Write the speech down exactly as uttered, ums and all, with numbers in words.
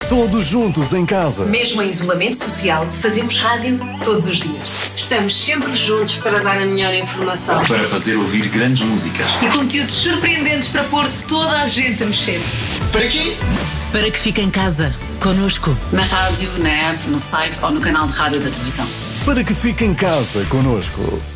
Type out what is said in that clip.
Todos juntos em casa. Mesmo em isolamento social, fazemos rádio todos os dias. Estamos sempre juntos para dar a melhor informação. Para fazer ouvir grandes músicas. E conteúdos surpreendentes para pôr toda a gente a mexer. Para quê? Para que fique em casa, connosco. Na rádio, na app, no site ou no canal de rádio da televisão. Para que fique em casa connosco.